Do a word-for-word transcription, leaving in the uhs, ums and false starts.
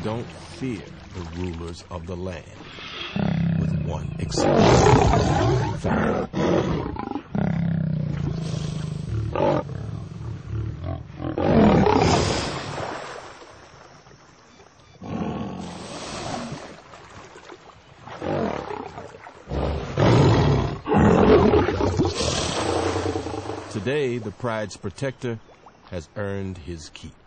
don't fear the rulers of the land, with one exception. Today, the pride's protector has earned his keep.